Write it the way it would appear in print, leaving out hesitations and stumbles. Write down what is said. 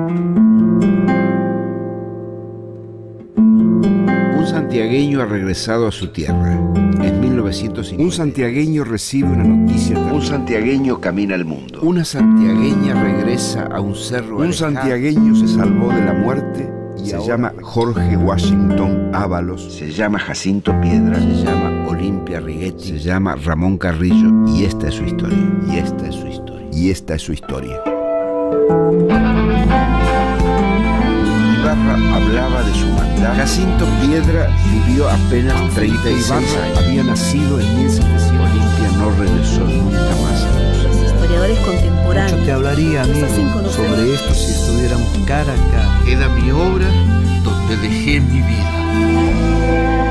Un santiagueño ha regresado a su tierra. En 1950. Un santiagueño recibe una noticia terrible. Un santiagueño camina el mundo. Una santiagueña regresa a un cerro Un alejado. santiagueño se salvó de la muerte y se llama Jorge Washington Ábalos. Se llama Jacinto Piedra. Se llama Olimpia Righetti. Se llama Ramón Carrillo. Y esta es su historia. Y esta es su historia. Y esta es su historia. Ibarra hablaba de su mandato. Jacinto Piedra vivió apenas 36 años. Había nacido en 1700. Olimpia no regresó nunca más a Los historiadores contemporáneos Yo te hablaría, nos amigo, hacen conocer sobre esto si estuviéramos cara a cara. Queda mi obra donde dejé mi vida.